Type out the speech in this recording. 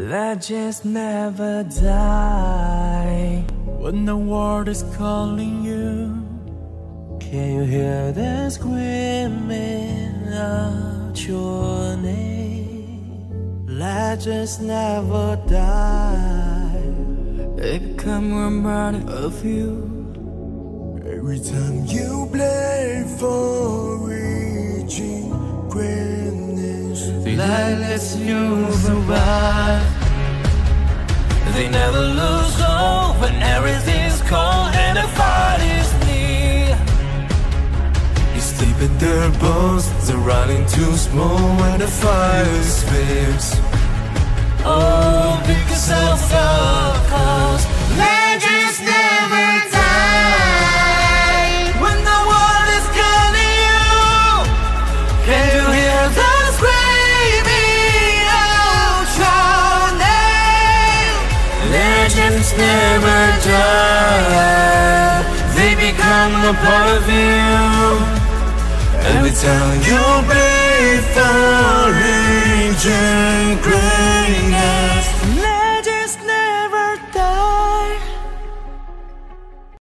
Legends never die. When the world is calling you, can you hear them screaming out your name? Legends never die. They become reminded of you every time you play for reaching greatness. They let you survive. They never lose hope when everything's cold and the fight is near. You sleep in their bones, they're running too small when the fire flares. Oh, pick yourself up, 'cause legends never die. When the world is calling you, can you hear them screaming out your name? Legends never die. They become a part of you every time you pray for region great.